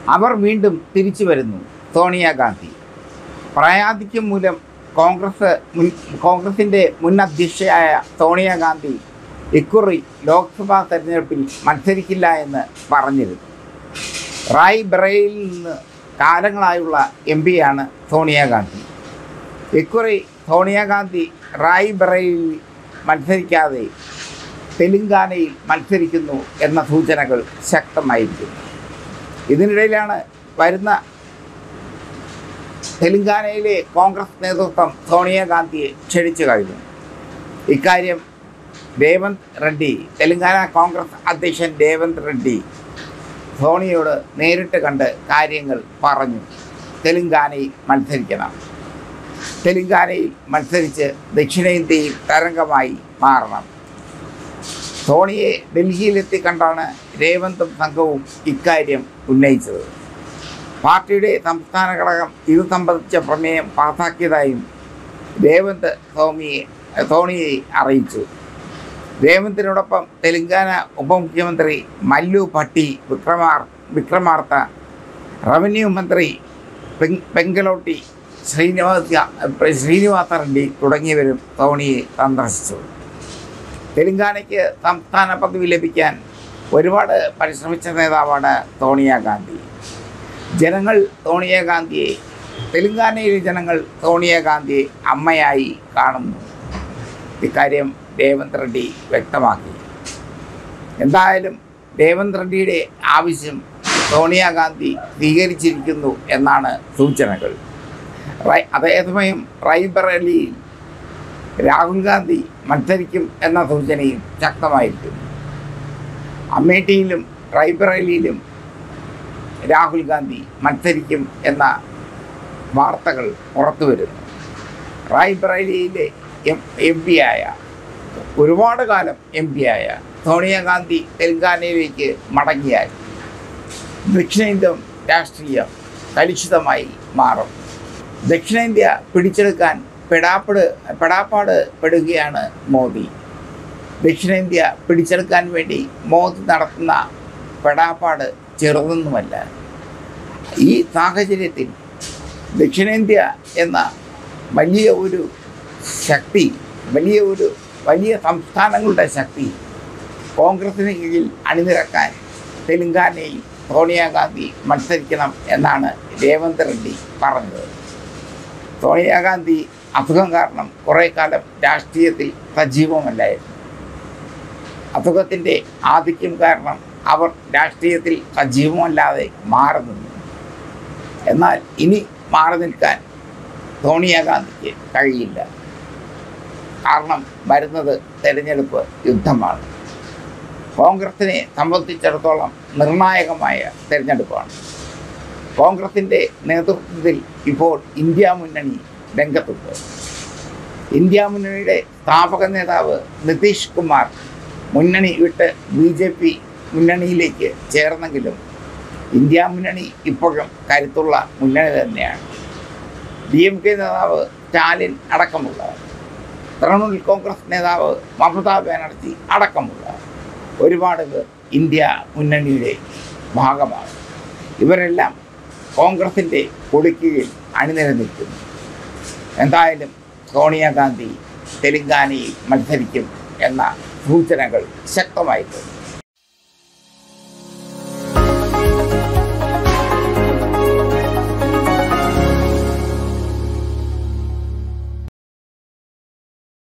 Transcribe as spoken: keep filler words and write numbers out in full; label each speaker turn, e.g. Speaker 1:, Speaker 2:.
Speaker 1: അവർ വീണ്ടും തിരിച്ചു വരുന്നു. സോണിയാഗാന്ധി പ്രായാധിക്യം മൂലം കോൺഗ്രസ് മുൻ കോൺഗ്രസിൻ്റെ മുൻ അധ്യക്ഷയായ സോണിയാഗാന്ധി ഇക്കുറി ലോക്സഭാ തെരഞ്ഞെടുപ്പിൽ മത്സരിക്കില്ല എന്ന് പറഞ്ഞിരുന്നു. റായ് ബറേലിയിൽ നിന്ന് കാലങ്ങളായുള്ള എം പിയാണ് സോണിയാഗാന്ധി. ഇക്കുറി സോണിയാഗാന്ധി റായ് ബറേലിയിൽ മത്സരിക്കാതെ തെലങ്കാനയിൽ മത്സരിക്കുന്നു എന്ന സൂചനകൾ ശക്തമായിരിക്കുന്നു. ഇതിനിടയിലാണ് വരുന്ന തെലങ്കാനയിലെ കോൺഗ്രസ് നേതൃത്വം സോണിയാഗാന്ധിയെ ക്ഷണിച്ചു കഴിഞ്ഞു. ഇക്കാര്യം രേവന്ത് റെഡ്ഡി, തെലങ്കാന കോൺഗ്രസ് അധ്യക്ഷൻ രേവന്ത് റെഡ്ഡി സോണിയോട് നേരിട്ട് കണ്ട് കാര്യങ്ങൾ പറഞ്ഞു. തെലങ്കാനയിൽ മത്സരിക്കണം, തെലങ്കാനയിൽ മത്സരിച്ച് ദക്ഷിണേന്ത്യയിൽ തരംഗമായി മാറണം. സോണിയെ ഡൽഹിയിലെത്തി കണ്ടാണ് രേവന്തും സംഘവും ഇക്കാര്യം ഉന്നയിച്ചത്. പാർട്ടിയുടെ സംസ്ഥാന ഘടകം ഇത് സംബന്ധിച്ച പ്രമേയം പാസാക്കിയതായും രേവന്ത് സോമിയെ സോണിയെ അറിയിച്ചു. രേവന്തിനോടൊപ്പം തെലങ്കാന ഉപമുഖ്യമന്ത്രി മല്ലു ഭട്ടി വിക്രമാർ വിക്രമാർത്ത, റവന്യൂ മന്ത്രി പെങ്കലോട്ടി ശ്രീനിവാസ ശ്രീനിവാസ റെഡ്ഡി തുടങ്ങിയവരും സോണിയെ സന്ദർശിച്ചു. തെലങ്കാനയ്ക്ക് സംസ്ഥാന പദവി ലഭിക്കാൻ ഒരുപാട് പരിശ്രമിച്ച നേതാവാണ് സോണിയാഗാന്ധി. ജനങ്ങൾ സോണിയാഗാന്ധിയെ തെലങ്കാനയിലെ ജനങ്ങൾ സോണിയാഗാന്ധിയെ അമ്മയായി കാണുന്നു. ഇക്കാര്യം രേവന്ത് റെഡ്ഡി വ്യക്തമാക്കി. എന്തായാലും രേവന്ത് റെഡ്ഡിയുടെ ആവശ്യം സോണിയാഗാന്ധി സ്വീകരിച്ചിരിക്കുന്നു എന്നാണ് സൂചനകൾ. അതേസമയം റായ്ബറേലിയിൽ രാഹുൽ ഗാന്ധി മത്സരിക്കും എന്ന സൂചനയും ശക്തമായിരിക്കുന്നു. അമേഠിയിലും റായ്ബറേലിയിലും രാഹുൽ ഗാന്ധി മത്സരിക്കും എന്ന വാർത്തകൾ പുറത്തു വരുന്നു. റായ്ബറേലിയിലെ എം എം പി ആയ ഒരുപാട് കാലം എം പി ആയ സോണിയാഗാന്ധി തെലങ്കാനയിലേക്ക് മടങ്ങിയാൽ ദക്ഷിണേന്ത്യൻ രാഷ്ട്രീയം കലുഷിതമായി മാറും. ദക്ഷിണേന്ത്യ പിടിച്ചെടുക്കാൻ പെടാപ്പട് പെടാപ്പാട് പെടുകയാണ് മോദി. ദക്ഷിണേന്ത്യ പിടിച്ചെടുക്കാൻ വേണ്ടി മോദി നടത്തുന്ന പെടാപ്പാട് ചെറുതൊന്നുമല്ല. ഈ സാഹചര്യത്തിൽ ദക്ഷിണേന്ത്യ എന്ന വലിയ ഒരു ശക്തി, വലിയ ഒരു വലിയ സംസ്ഥാനങ്ങളുടെ ശക്തി കോൺഗ്രസിന് കീഴിൽ അണിനിരക്കാൻ തെലങ്കാനയിൽ സോണിയാഗാന്ധി മത്സരിക്കണം എന്നാണ് രേവന്ത് റെഡ്ഡി പറഞ്ഞത്. സോണിയാഗാന്ധി അസുഖം കാരണം കുറേ കാലം രാഷ്ട്രീയത്തിൽ സജീവമല്ലായിരുന്നു. അസുഖത്തിൻ്റെ ആധിക്യം കാരണം അവർ രാഷ്ട്രീയത്തിൽ സജീവമല്ലാതെ മാറി നിന്നു. എന്നാൽ ഇനി മാറി നിൽക്കാൻ സോണിയാഗാന്ധിക്ക് കഴിയില്ല. കാരണം വരുന്നത് തെരഞ്ഞെടുപ്പ് യുദ്ധമാണ്. കോൺഗ്രസിനെ സംബന്ധിച്ചിടത്തോളം നിർണായകമായ തെരഞ്ഞെടുപ്പാണ്. കോൺഗ്രസിൻ്റെ നേതൃത്വത്തിൽ ഇപ്പോൾ ഇന്ത്യ മുന്നണി രംഗത്തുണ്ട്. ഇന്ത്യ മുന്നണിയുടെ സ്ഥാപക നേതാവ് നിതീഷ് കുമാർ മുന്നണി വിട്ട് ബി ജെ പി മുന്നണിയിലേക്ക് ചേർന്നെങ്കിലും ഇന്ത്യ മുന്നണി ഇപ്പോഴും കരുത്തുള്ള മുന്നണി തന്നെയാണ്. ഡി എം കെ നേതാവ് സ്റ്റാലിൻ അടക്കമുള്ള, തൃണമൂൽ കോൺഗ്രസ് നേതാവ് മമതാ ബാനർജി അടക്കമുള്ള ഒരുപാട് പേർ ഇന്ത്യ മുന്നണിയുടെ ഭാഗമാണ്. ഇവരെല്ലാം കോൺഗ്രസിൻ്റെ കൊടിക്കീഴിൽ അണിനിരന്നിരിക്കുന്നു. എന്തായാലും സോണിയാഗാന്ധി തെലങ്കാനയിൽ മത്സരിക്കും എന്ന സൂചനകൾ ശക്തമായിട്ടുണ്ട്.